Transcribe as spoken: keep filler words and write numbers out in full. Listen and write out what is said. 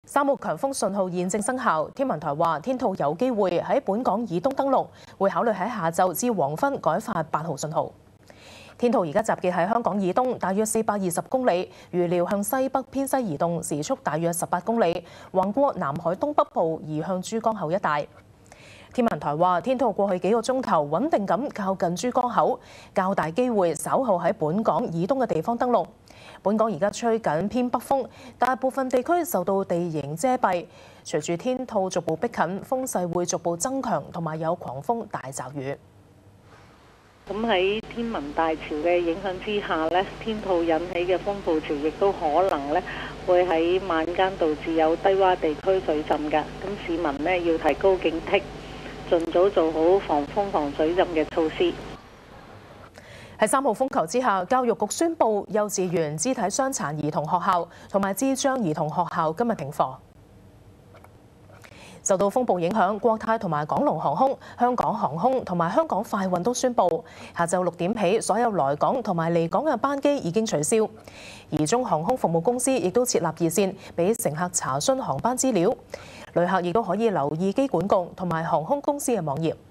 三號強風信號現正生效，天文台話天兔有機會喺本港以東登陸，會考慮喺下晝至黃昏改發八號信號。天兔而家集結喺香港以東大約四百二十公里，預料向西北偏西移動，時速大約十八公里，橫過南海東北部，移向珠江口一帶。天文台話，天兔過去幾個鐘頭穩定咁靠近珠江口，較大機會稍後喺本港以東嘅地方登陸。本港而家吹緊偏北風，大部分地區受到地形遮蔽。隨住天兔逐步逼近，風勢會逐步增強，同埋有狂風大驟雨。 咁喺天文大潮嘅影響之下呢，天兔引起嘅風暴潮亦都可能呢會喺晚間導致有低洼地區水浸㗎。咁市民呢要提高警惕，盡早做好防風防水浸嘅措施。 喺三號風球之下，教育局宣布幼稚園、肢體傷殘兒童學校同埋智障兒童學校今日停課。受到風暴影響，國泰同埋港龍航空、香港航空同埋香港快運都宣布，下晝六點起，所有來港同埋離港嘅班機已經取消。而中航空服務公司亦都設立熱線，俾乘客查詢航班資料。旅客亦都可以留意機管局同埋航空公司嘅網頁。